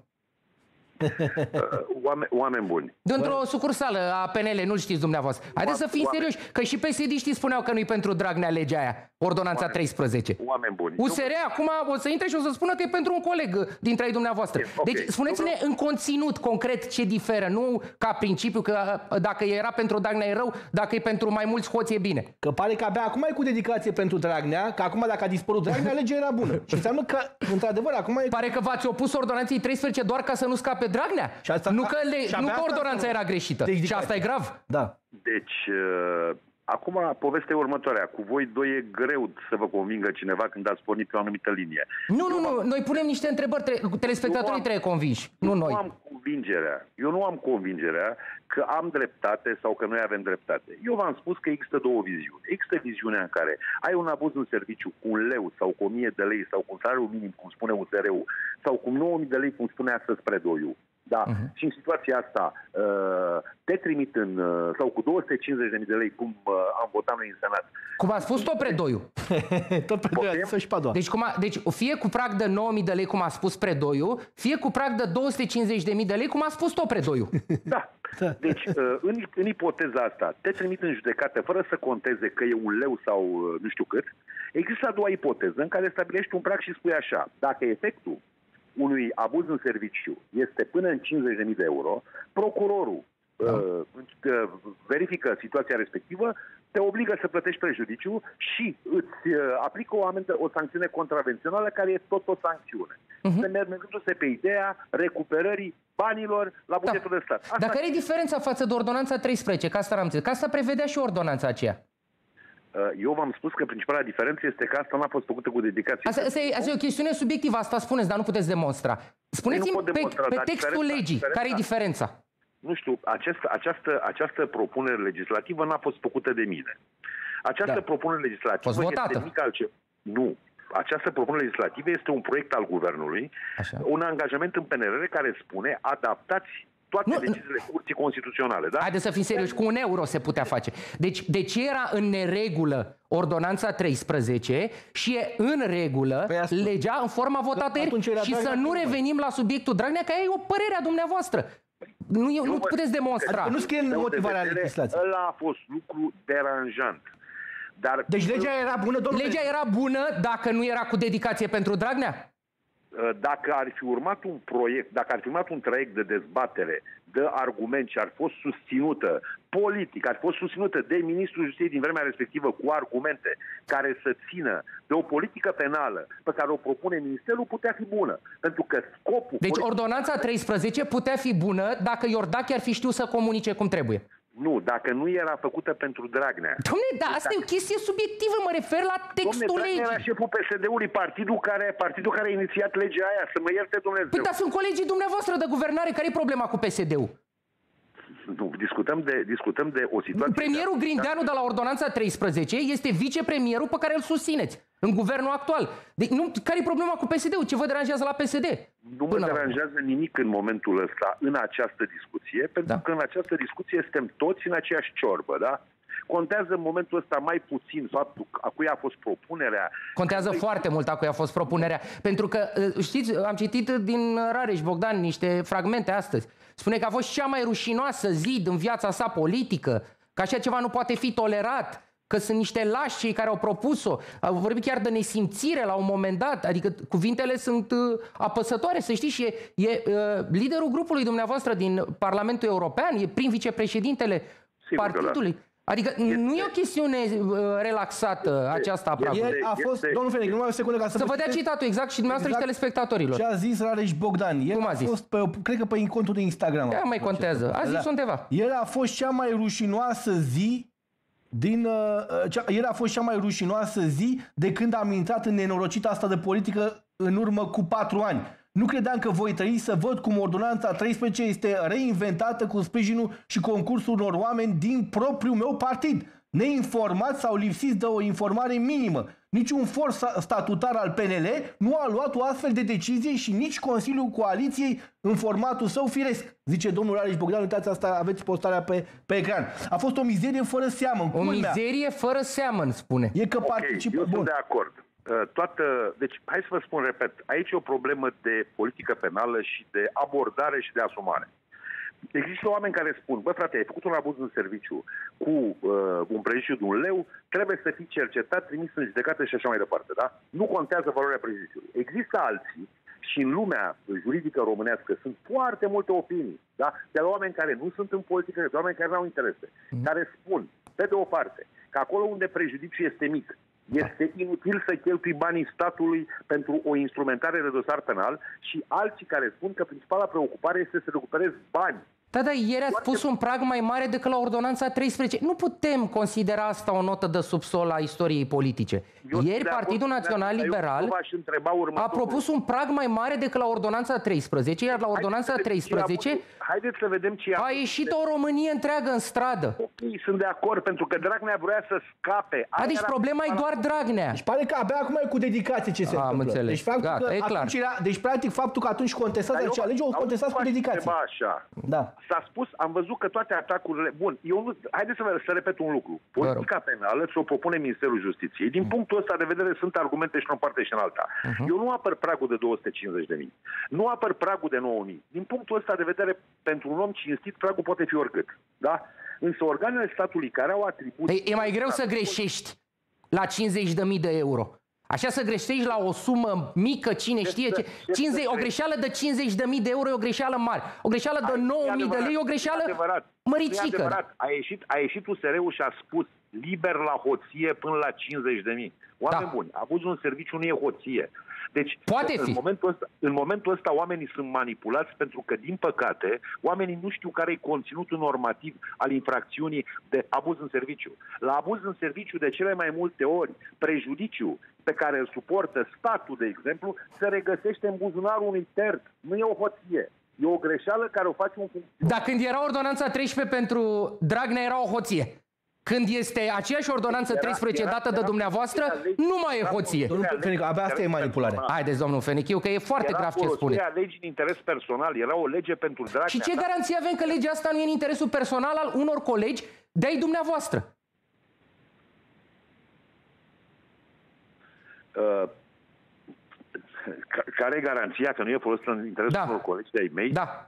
Oameni buni. Dintr-o sucursală a PNL, nu-l știți dumneavoastră. Haideți să fim serioși, că și PSD-știi spuneau că nu-i pentru Dragnea legea aia, ordonanța 13. Oameni buni. USR acum o să intre și o să spună că e pentru un coleg dintre ei dumneavoastră. Okay. Deci spuneți-ne în conținut concret ce diferă, nu ca principiu că dacă era pentru Dragnea e rău, dacă e pentru mai mulți hoți e bine. Că pare că abia acum e cu dedicație pentru Dragnea, că acum dacă a dispărut Dragnea, legea era bună. Și înseamnă că, într-adevăr, acum e... Pare că v-ați opus ordonanței 13 doar ca să nu scape Dragnea? Asta, nu că ordonanța era greșită. Și asta e grav. Da. Deci, Acum, povestea următoarea. Cu voi doi e greu să vă convingă cineva când ați pornit pe o anumită linie. Nu. Noi punem niște întrebări. Telespectatorii trebuie convinși, nu noi. Eu nu am convingerea că am dreptate sau că noi avem dreptate. Eu v-am spus că există două viziuni. Există viziunea în care ai un abuz în serviciu cu 1 leu sau cu 1000 de lei sau cu un salariu minim, cum spune USR-ul, sau cu 9000 de lei, cum spune astăzi Predoiu. Da. Și în situația asta te trimit sau cu 250.000 de lei, cum am votat noi în Senat. Cum a spus tot Predoiu. Tot Predoiu a zis-o și Padoa. Deci fie cu prag de 9.000 de lei, cum a spus Predoiu, fie cu prag de 250.000 de lei, cum a spus tot Predoiu. Da. Deci, în ipoteza asta, te trimit în judecată fără să conteze că e 1 leu sau nu știu cât. Există a doua ipoteză în care stabilești un prag și spui așa: dacă efectul unui abuz în serviciu este până în 50.000 de euro, procurorul verifică situația respectivă, te obligă să plătești prejudiciu și îți aplică o sancțiune contravențională care e tot o sancțiune. Mergându-se pe ideea recuperării banilor la bugetul de stat. Dar care e diferența față de ordonanța 13? Că asta n-am înțeles. Că asta prevedea și ordonanța aceea. Eu v-am spus că principala diferență este că asta n-a fost făcută cu dedicație. Asta e o chestiune subiectivă, asta spuneți, dar nu puteți demonstra. Spuneți-mi pe textul legii, care e diferența? Nu știu, această propunere legislativă n-a fost făcută de mine. Această propunere legislativă este nimic altceva. Nu. Această propunere legislativă este un proiect al Guvernului, un angajament în PNRR care spune adaptați toate deciziile Curții Constituționale. Da? Haideți să fim serioși, cu 1 euro se putea face. Deci era în neregulă ordonanța 13 și e în regulă legea în forma votată ieri. Și să nu revenim la subiectul Dragnea, că e o părere a dumneavoastră. Nu puteți demonstra. Nu scrie în motivarea legislației. Ăla a fost lucru deranjant. Deci legea era bună, domnule? Legea era bună dacă nu era cu dedicație pentru Dragnea? Dacă ar fi urmat un proiect, dacă ar fi urmat un traiect de dezbatere, de argument și ar fi fost susținută politic, ar fi fost susținută de Ministrul Justiției din vremea respectivă cu argumente care să țină de o politică penală pe care o propune Ministerul, putea fi bună. Pentru că scopul... Deci ordonanța 13 putea fi bună dacă Iordache ar fi știut să comunice cum trebuie. Nu, dacă nu era făcută pentru Dragnea. Dom'le, dar asta e o chestie subiectivă, mă refer la textul legii. Dragnea era șeful PSD-ului, partidul care a inițiat legea aia, să mă ierte Dumnezeu. Păi, dar sunt colegii dumneavoastră de guvernare, care e problema cu PSD-ul? Nu, discutăm de o situație... Premierul Grindeanu de la ordonanța 13 este vicepremierul pe care îl susțineți în guvernul actual. Deci, care e problema cu PSD-ul? Ce vă deranjează la PSD? Nu mă deranjează nimic în momentul ăsta, în această discuție, pentru că în această discuție suntem toți în aceeași ciorbă, da? Contează în momentul ăsta mai puțin faptul a cui a fost propunerea. Contează foarte mult a cui a fost propunerea. Pentru că, știți, am citit din Rareș Bogdan niște fragmente astăzi. Spune că a fost cea mai rușinoasă zi în viața sa politică, că așa ceva nu poate fi tolerat, că sunt niște lași cei care au propus-o. Au vorbit chiar de nesimțire la un moment dat, adică cuvintele sunt apăsătoare, să știți, și e liderul grupului dumneavoastră din Parlamentul European, e prim vicepreședintele partidului. Adică nu e o chestiune relaxată aceasta. Ieri a fost, domnul Fenech, numai o secundă ca să vă dea citatul exact și dumneavoastră și telespectatorilor. Ce a zis Rareș Bogdan? Cum a zis? Fost cred că pe contul de Instagram. Da, mai contează. A zis undeva. El a fost cea mai rușinoasă zi de când am intrat în nenorocita asta de politică în urmă cu 4 ani. Nu credeam că voi trăi să văd cum ordonanța 13 este reinventată cu sprijinul și concursul unor oameni din propriul meu partid, neinformați sau lipsiți de o informare minimă. Niciun for statutar al PNL nu a luat o astfel de decizie și nici Consiliul Coaliției în formatul său firesc. Zice domnul Rareș Bogdan, uitați asta, aveți postarea pe ecran. A fost o mizerie fără seamăn. O mizerie fără seamăn, spune. E că participă. Eu sunt de acord. Deci, hai să vă spun, repet, aici e o problemă de politică penală și de abordare și de asumare. Există oameni care spun, bă frate, ai făcut un abuz în serviciu cu un prejudiciu de 1 leu, trebuie să fii cercetat, trimis în judecată și așa mai departe, da? Nu contează valoarea prejudiciului. Există alții și în lumea juridică românească sunt foarte multe opinii, da? De la oameni care nu sunt în politică, de oameni care nu au interese, care spun, pe de o parte, că acolo unde prejudiciul este mic, este inutil să cheltui banii statului pentru o instrumentare de dosar penal, și alții care spun că principala preocupare este să recuperezi bani Da, da, ieri ați pus un prag mai mare decât la ordonanța 13. Nu putem considera asta o notă de subsol a istoriei politice. Ieri Partidul Național Liberal a propus un prag mai mare decât la ordonanța 13, iar la ordonanța 13 haideți să vedem ce a ieșit o Românie întreagă în stradă. Ok, sunt de acord, pentru că Dragnea vrea să scape. Deci problema e doar Dragnea. Deci pare că abia acum e cu dedicație ce se întâmplă. Înțeles. Deci practic faptul că atunci contestați acea lege, o contestați cu dedicație. Așa. Da. S-a spus, am văzut că toate atacurile... Bun, haideți să repet un lucru. Politica penală ți-o propune Ministerul Justiției. Din punctul ăsta de vedere sunt argumente și în o parte și în alta. Eu nu apăr pragul de 250.000. Nu apăr pragul de 9.000. Din punctul ăsta de vedere, pentru un om cinstit, pragul poate fi oricât. Da? Însă organele statului care au atribuții... E mai greu să greșești la 50.000 de euro. Așa să greșești la o sumă mică, cine știe ce... O greșeală de 50.000 de euro e o greșeală mare. O greșeală de 9.000 de lei e o greșeală măricică. A ieșit USR-ul și a spus liber la hoție până la 50.000. Oameni buni, abuzul în serviciu nu e hoție. Deci, în momentul ăsta oamenii sunt manipulați pentru că, din păcate, oamenii nu știu care e conținutul normativ al infracțiunii de abuz în serviciu. La abuz în serviciu, de cele mai multe ori, prejudiciu pe care îl suportă statul, de exemplu, se regăsește în buzunarul unui terț. Nu e o hoție. E o greșeală care o face un funcționar. Dar când era ordonanța 13 pentru Dragnea, era o hoție. Când este aceeași ordonanță 13 dată de dumneavoastră, nu mai e hoție. Domnul Fenicu, abia asta e manipulare. Haideți, domnul Fenicu, că e foarte grav ce spuneți. Era legi în interes personal, era o lege pentru Dragnea. Și ce garanție avem că legea asta nu e în interesul personal al unor colegi de-ai dumneavoastră? Care e garanția că nu e folosită în interesul unor colegi de-ai mei? Da.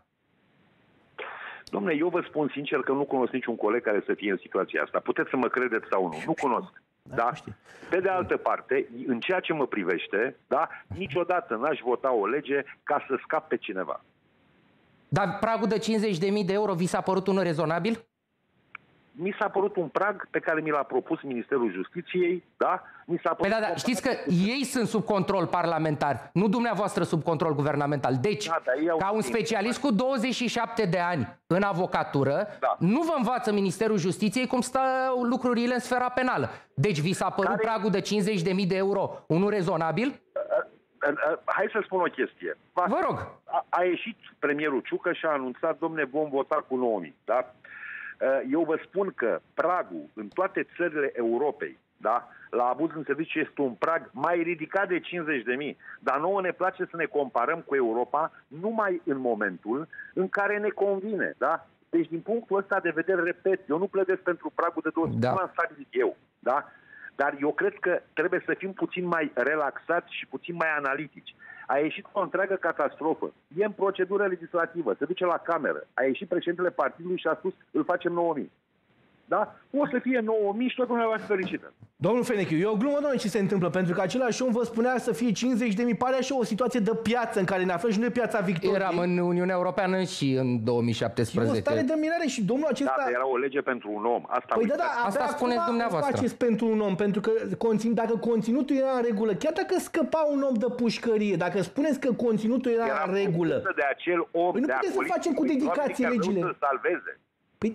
Dom'le, eu vă spun sincer că nu cunosc niciun coleg care să fie în situația asta. Puteți să mă credeți sau nu. Nu cunosc. Da? Pe de altă parte, în ceea ce mă privește, da, niciodată n-aș vota o lege ca să scap pe cineva. Dar pragul de 50.000 de euro vi s-a părut unul rezonabil? Mi s-a părut un prag pe care mi l-a propus Ministerul Justiției, da? Mi s-a părut știți că ei sunt sub control parlamentar, nu dumneavoastră sub control guvernamental. Deci, ca un specialist cu 27 de ani în avocatură, nu vă învață Ministerul Justiției cum stau lucrurile în sfera penală. Deci vi s-a părut pragul de 50.000 de euro unul rezonabil? Hai să spun o chestie. Vă rog. A ieșit premierul Ciucă și a anunțat, domne, vom vota cu 9.000, da? Eu vă spun că pragul în toate țările Europei, da, la abuz în serviciu este un prag mai ridicat de 50.000. Dar nouă ne place să ne comparăm cu Europa numai în momentul în care ne convine. Da? Deci din punctul ăsta de vedere, repet, eu nu plădesc pentru pragul de 200, nu am stabilit eu. Da? Dar eu cred că trebuie să fim puțin mai relaxați și puțin mai analitici. A ieșit o întreagă catastrofă. E în procedură legislativă, se duce la cameră. A ieșit președintele partidului și a spus, îl facem 9.000. Da? O să fie 9.000 și toată lumea va fi fericită. Domnul Fenechiu, e o glumă, domnule, ce se întâmplă, pentru că același om vă spunea să fie 50.000, pare așa o situație de piață în care ne aflăm și nu e piața Victoriei. Eram în Uniunea Europeană și în 2017. E o stare de mirare și domnul acesta... Da, era o lege pentru un om. Asta spuneți dumneavoastră. Faceți pentru un om, pentru că dacă conținutul era în regulă, chiar dacă scăpa un om de pușcărie, dacă spuneți că conținutul era în regulă, de acel om, nu puteți să facem cu dedicație legile. Păi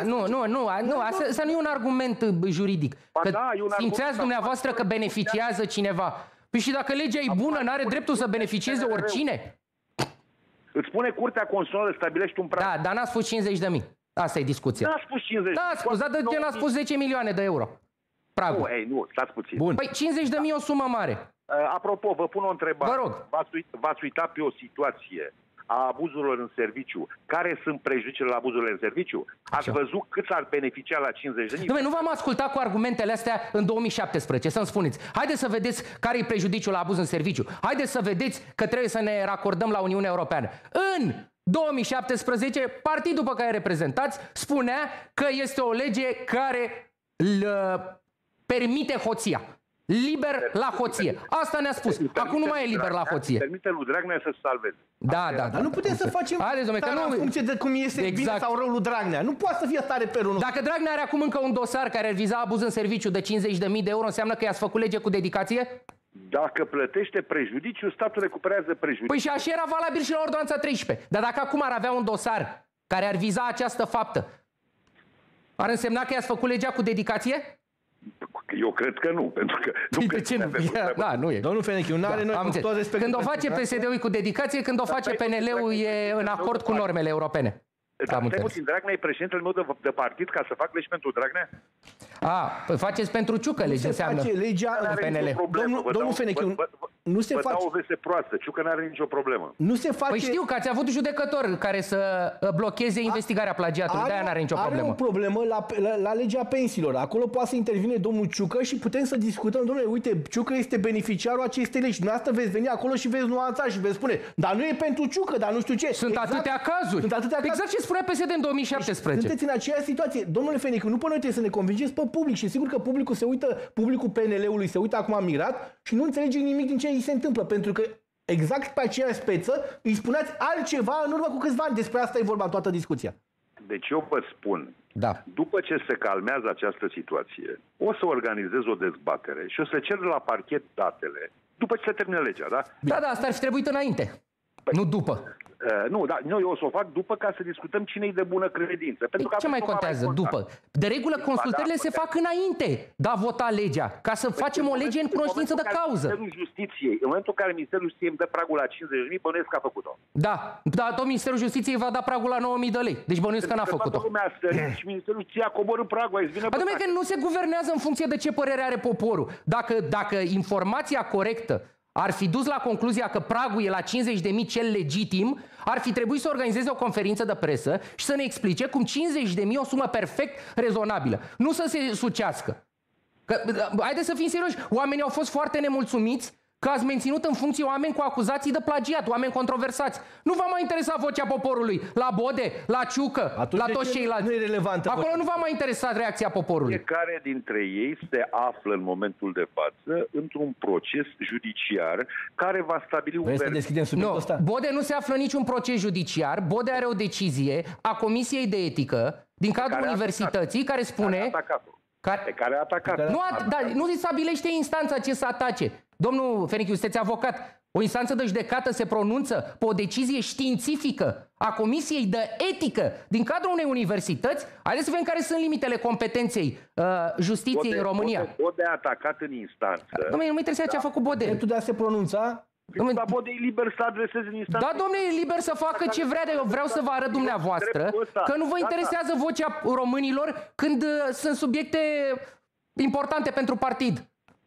asta nu e un argument juridic. Simțeați dumneavoastră că beneficiază cineva. Păi și dacă legea e bună, n-are dreptul să beneficieze oricine? Îți spune Curtea Constituțională, stabilește un prag. Da, dar n-a spus 50.000. Asta e discuția. N-a spus 50.000. Da, scuzat, de gen a spus 10 milioane de euro. Pragul. Nu, stați puțin. Bun. Păi 50.000 e o sumă mare. Apropo, vă pun o întrebare. Vă rog. V-ați uitat pe o situație a abuzurilor în serviciu. Care sunt prejudiciile la abuzurile în serviciu? Ați văzut cât ar beneficia la 50.000? Dom'le, nu v-am ascultat cu argumentele astea în 2017, să-mi spuneți. Haideți să vedeți care e prejudiciul la abuz în serviciu. Haideți să vedeți că trebuie să ne racordăm la Uniunea Europeană. În 2017, partidul pe care reprezentați spunea că este o lege care permite hoția. Liber la hoție. Asta ne-a spus. Acum nu mai e liber la hoție. Permite lui Dragnea să se salveze. Da. Dar nu putem să facem în funcție de cum este bine sau rău lui Dragnea. Nu poate să fie stare pe unul. Dacă Dragnea are acum încă un dosar care ar viza abuz în serviciu de 50.000 de euro, înseamnă că i-ați făcut lege cu dedicație? Dacă plătește prejudiciu, statul recuperează prejudiciu. Păi și așa era valabil și la ordonanța 13. Dar dacă acum ar avea un dosar care ar viza această faptă, ar însemna că i-ați făcut legea cu dedicație? Eu cred că nu, pentru că... De ce nu? Da, nu e. Domnul Fenechiu, nu are Când o face PSD-ul cu dedicație, când o face PNL-ul e în acord cu normele europene. Dar stai puțin, Dragnea e președintele meu de partid ca să fac legi pentru Dragnea? Păi faceți pentru Ciucă lege înseamnă legea PNL. Domnul Fenechiu, nu se face... Vă dau o veste proastă, Ciucă n-are nicio problemă. Nu se face... Păi știu că ați avut judecător care să blocheze investigarea plagiatului, de-aia n-are nicio problemă. Are o problemă la legea pensiilor. Acolo poate să intervine domnul Ciucă și putem să discutăm, domnule, uite, Ciucă este beneficiarul acestei legi. Dumneavoastră veți veni acolo și veți nuanța și veți spune, dar nu e pentru Ciucă, dar nu știu ce. Sunt atâtea cazuri. Exact ce spunea PSD în 2017. Sunteți în aceeași situație. Domnule Fenechiu, nu până trebuie să ne convingeți pe public și sigur că publicul PNL-ului se uită acum mirat și nu înțelege nimic din ce îi se întâmplă, pentru că exact pe aceeași speță îi spuneați altceva în urmă cu câțiva ani. Despre asta e vorba în toată discuția. Deci eu vă spun, după ce se calmează această situație, o să organizez o dezbatere și o să cer la parchet datele, după ce se termine legea, da? Da, asta ar fi trebuit înainte, nu după. Nu, dar eu o să o fac după ca să discutăm cine-i de bună credință. Pentru că ce mai contează după? De regulă consultările se fac înainte de a vota legea, ca să facem o lege în cunoștință de cauză. În momentul în care Ministerul Justiției îmi dă pragul la 50.000, bănuiesc că a făcut-o. Da, tot Ministerul Justiției va da pragul la 9.000 de lei. Deci bănuiesc că n-a făcut-o. Și Ministerul Justiției a coborât pragul. Adică că nu se guvernează în funcție de ce părere are poporul. Dacă informația corectă ar fi dus la concluzia că pragul e la 50.000 cel legitim, ar fi trebuit să organizeze o conferință de presă și să ne explice cum 50.000 o sumă perfect rezonabilă. Nu să se sucească. Haideți să fim serioși. Oamenii au fost foarte nemulțumiți că ați menținut în funcție oameni cu acuzații de plagiat, oameni controversați. Nu v-a mai interesat vocea poporului la Bode, la Ciucă, atunci la toți ceilalți. Nu e relevantă. Acolo nu v-a mai interesat reacția poporului. Fiecare dintre ei se află în momentul de față într-un proces judiciar care va stabili un verdict. Să deschidem subiectul ăsta? Bode nu se află în niciun proces judiciar. Bode are o decizie a Comisiei de Etică din cadrul universității care spune... Care a atacat. Nu se stabilește instanța ce să atace. Domnul Fenechiu, sunteți avocat. O instanță de judecată se pronunță pe o decizie științifică a Comisiei de Etică din cadrul unei universități. Haideți să vedem care sunt limitele competenței justiției în România. Bode a atacat în instanță. Dom'le, nu mă interesează ce a făcut Bode. Dreptul de a se pronunța. Dar Bode e liber să adreseze în instanță. Da, domnule, e liber să facă ce vrea, dar eu vreau să vă arăt dumneavoastră că nu vă interesează vocea românilor când sunt subiecte importante pentru partid.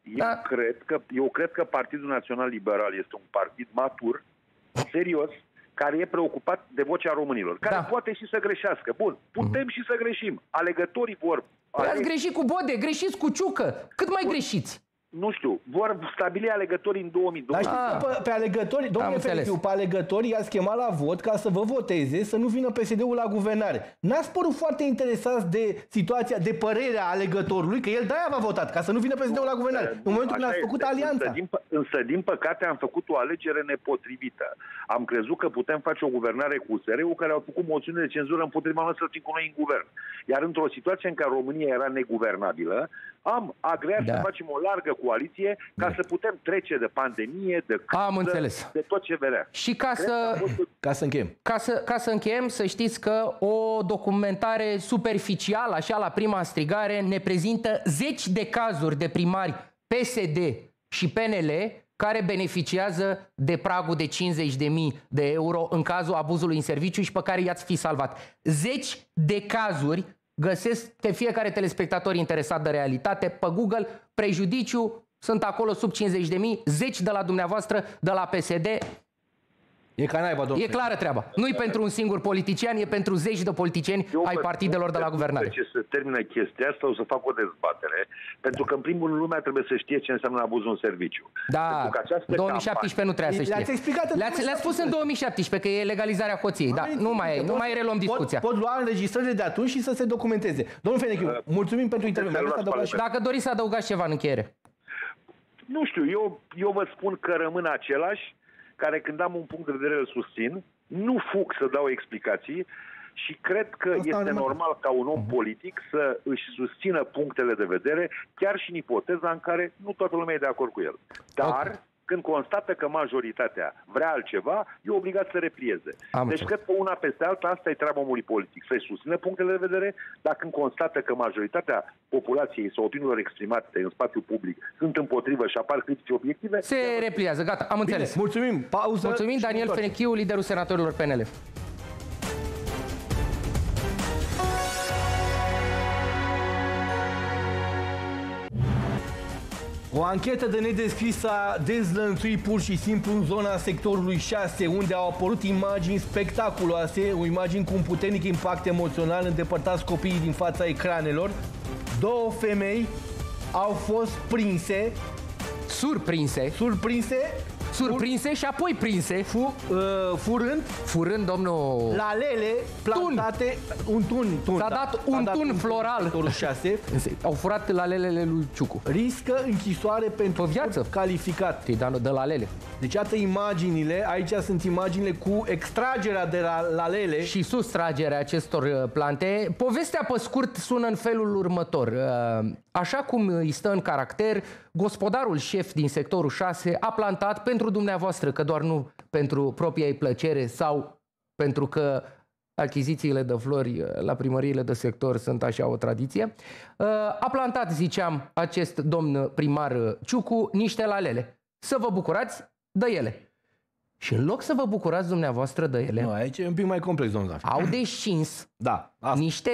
Eu cred că Partidul Național Liberal este un partid matur, serios, care e preocupat de vocea românilor, care poate și să greșească. Bun, putem și să greșim. Alegătorii vor... Ați greșit cu Bode, greșiți cu Ciucă. Cât mai greșiți? Nu știu, vor stabili alegătorii în 2020. Pe alegători, domnule Fenechiu, pe alegători i-ați chemat la vot ca să vă voteze, să nu vină PSD-ul la guvernare. N-ați părut foarte interesați de situația, de părerea alegătorului, că el de-aia v-a votat, ca să nu vină PSD-ul la guvernare. În momentul când ați făcut alianța. Însă, din păcate, am făcut o alegere nepotrivită. Am crezut că putem face o guvernare cu USR-ul, care au făcut moțiune de cenzură împotriva noastră să fim cu noi în guvern. Iar într-o situație în care România era neguvernabilă, am agreat să facem o largă coaliție ca să putem trece de pandemie, de criză, de tot ce vedea. Și ca să încheiem. Ca să încheiem, să știți că o documentare superficială, așa la prima strigare, ne prezintă zeci de cazuri de primari PSD și PNL care beneficiază de pragul de 50.000 de euro în cazul abuzului în serviciu și pe care i-ați fi salvat. Zeci de cazuri găsesc pe fiecare telespectator interesat de realitate pe Google, prejudiciu, sunt acolo sub 50.000, zeci de la dumneavoastră, de la PSD. E ca naiba, domnule. E clară treaba. Nu-i pentru un singur politician, e pentru zeci de politicieni ai partidelor de la guvernare. Ce se termină chestia asta, o să fac o dezbatere, pentru că în primul rând lumea trebuie să știe ce înseamnă abuzul în serviciu. Da, 2017 nu trebuia să știe. Le-ați explicat Le-ați spus în 2017 că e legalizarea hoției. Da, nu mai reluăm discuția. Pot lua înregistrările de atunci și să se documenteze. Domnul Fenechiu, mulțumim pentru intervenție. Dacă doriți să adăugați ceva în încheiere. Nu știu, eu vă spun că rămân același, care când am un punct de vedere îl susțin, nu fug să dau explicații și cred că este normal ca un om politic să își susțină punctele de vedere, chiar și în ipoteza în care nu toată lumea e de acord cu el. Dar când constată că majoritatea vrea altceva, e obligat să replieze. Deci cred că una peste alta, asta e treaba omului politic, să-i susțină punctele de vedere, dar când constată că majoritatea populației sau opiniilor exprimate în spațiu public sunt împotrivă și apar critici obiective... Se repliază, gata, am înțeles. Mulțumim, pauză. Mulțumim, Daniel Fenechiu, liderul senatorilor PNL. O anchetă de nedescris a dezlănțuit pur și simplu în zona sectorului 6, unde au apărut imagini spectaculoase, o imagini cu un puternic impact emoțional, îndepărtați copiii din fața ecranelor. Două femei au fost prinse. Surprinse și apoi prinse. Furând, domnul... lalele plantate... Un tun. S-a dat un tun floral. 6. Au furat lalelele lui Ciucu. Riscă închisoare pentru viață calificat. De lalele. Deci iată imaginile, aici sunt imaginile cu extragerea de la lalele și sustragerea acestor plante. Povestea pe scurt sună în felul următor. Așa cum îi stă în caracter, gospodarul șef din sectorul 6 a plantat pentru dumneavoastră, că doar nu pentru propria ei plăcere sau pentru că achizițiile de flori la primăriile de sector sunt așa o tradiție, a plantat, ziceam, acest domn primar Ciucu niște lalele. Să vă bucurați de ele. Și în loc să vă bucurați dumneavoastră de ele... Nu, aici e un pic mai complex, domnul Zafir. Au descins niște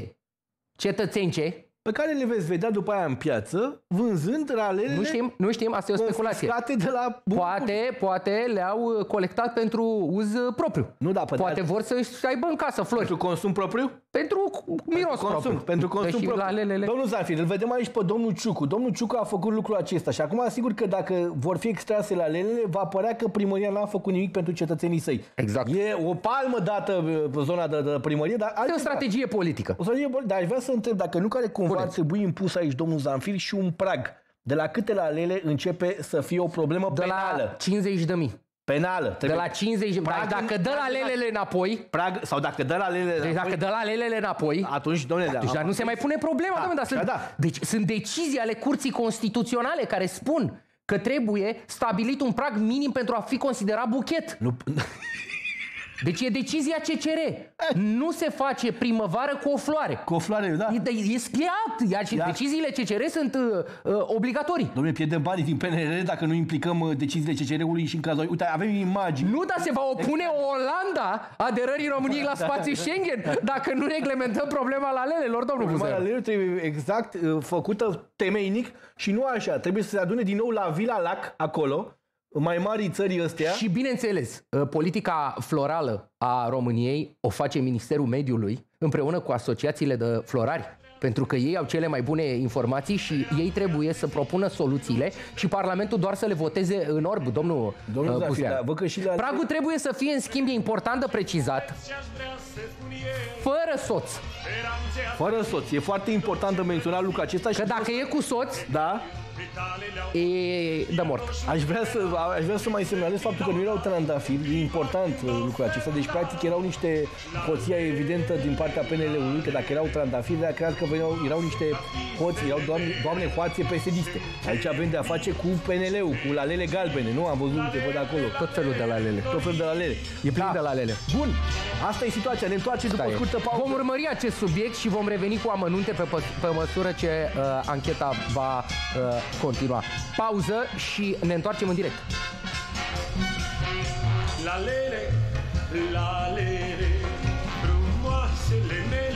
cetățence pe care le veți vedea după aia în piață, vânzând ralele. Nu știm, asta e o speculație. De la poate le-au colectat pentru uz propriu. Poate vor să-și aibă în casă flori. Pentru consum propriu? Pentru miros propriu. Pentru consum propriu. Lalelele... Domnul Zafir, îl vedem aici pe domnul Ciucu. Domnul Ciucu a făcut lucrul acesta și acum asigur că dacă vor fi extrase lalelele, va părea că primăria n-a făcut nimic pentru cetățenii săi. Exact. E o palmă dată pe zona de primărie, dar e o strategie politică. Dar aș vrea să întreb dacă nu care cumva ar trebui impus aici, domnul Zanfir, și un prag. De la câte lalele începe să fie o problemă penală? De la 50.000. Penală. De la 50. Dacă dă lalelele înapoi. Sau dacă dă lalelele înapoi. Dacă dă lalelele înapoi. Atunci, domnule, dar nu se mai pune problema, Deci sunt decizii ale Curții Constituționale care spun că trebuie stabilit un prag minim pentru a fi considerat buchet. Deci e decizia CCR. Nu se face primăvară cu o floare. Cu o floare, da. E schiat. Iar și deciziile CCR sunt obligatorii. Dom'le, pierdem banii din PNRR dacă nu implicăm deciziile CCR-ului și în cazul... Uite, avem imagini. Nu, dar se va opune Olanda aderării României la spațiul Schengen dacă nu reglementăm problema lalelelor, domnul Buzău. Problema lalelelor trebuie exact făcută temeinic și nu așa. Trebuie să se adune din nou la Vila Lac, acolo, mai mari țării ăstea. Și bineînțeles, politica florală a României o face Ministerul Mediului împreună cu asociațiile de florari. Pentru că ei au cele mai bune informații și ei trebuie să propună soluțiile și Parlamentul doar să le voteze în orb, domnul Puslean. Pragul trebuie să fie, în schimb, e important de precizat, fără soț. Fără soț. E foarte important de menționat lucrul acesta. Că dacă e cu soț... Da. E de mort. Aș vrea să mai semnalez faptul că nu erau trandafiri. E important lucrul acesta. Deci, practic, erau niște hoția evidentă din partea PNL-ului, că dacă erau trandafiri, dar cred că erau niște hoți, erau doamne hoațe PSD-iste. Aici avem de a face cu PNL-ul, cu lalele galbene, nu? Am văzut te văd acolo. Tot felul de lalele. Tot felul de lalele. E plin de lalele. Bun. Asta e situația. Ne întoarcem după scurtă pauză. Vom urmări acest subiect și vom reveni cu amănunte pe măsură ce ancheta va continua. Pauză și ne întoarcem în direct. Lalele, lalele, frumoasele mele.